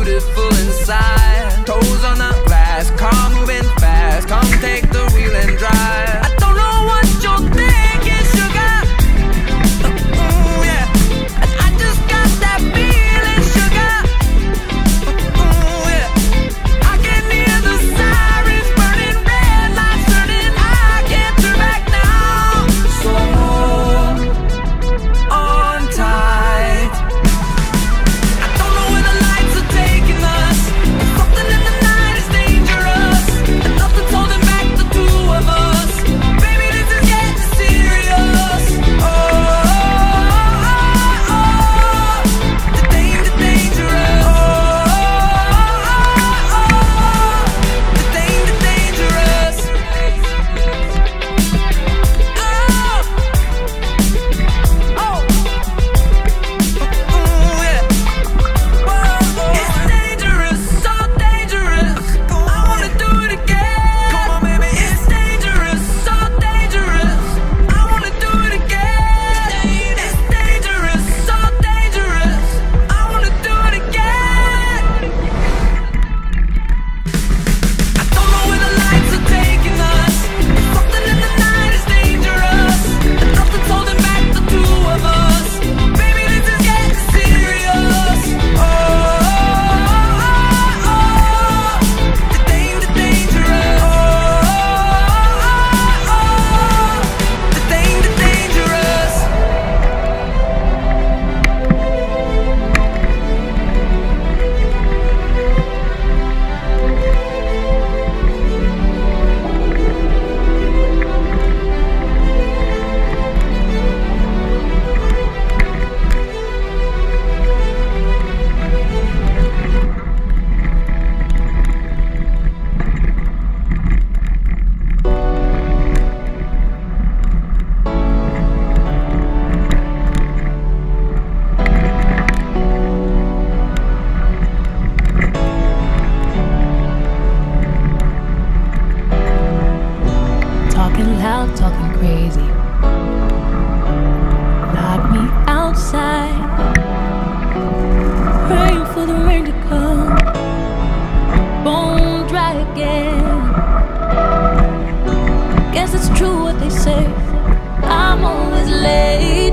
beautiful inside. Toes on the glass, car moving fast. Come take the wheel and drive. I don't know what you're thinking, sugar. Yeah. And I just got that feeling, sugar. Yeah. I can hear the sirens burning, red lights turning. I can't turn back now. So hold on tight. I don't know where the lights are taking us. Something in the night is dangerous, and nothing's holding back the two of us. Baby, this is getting serious. Oh, the dangerous. Oh, the dangerous. Yeah. It's dangerous, so dangerous. I wanna do it again. Come on, baby. It's dangerous, so dangerous. I wanna do it again. It's dangerous, so dangerous. I wanna do it again. I don't know where the lights are taking us. Something in the night is dangerous, and nothing's holding back the two of us. Baby, this is getting serious. Oh, the dangerous. Oh, the dangerous. Talking loud, talking crazy. Lock me outside, praying for the rain to come. Bone dry again. Guess it's true what they say, I'm always late.